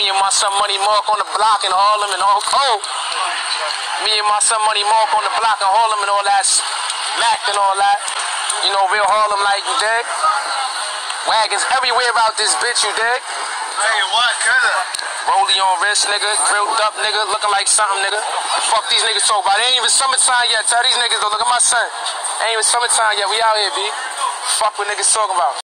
Me and my son Money Mark on the block in Harlem and all. Oh, me and my son Money Mark on the block in Harlem and all that. Mac and all that. You know, real Harlem like, you dig? Wagons everywhere about this bitch, you dig? Hey, what, cousin? Rollie on wrist, nigga. Grilled up, nigga. Looking like something, nigga. Fuck these niggas talk about. It ain't even summertime yet. Tell these niggas, though, look at my son. Ain't even summertime yet. We out here, B. Fuck what niggas talking about.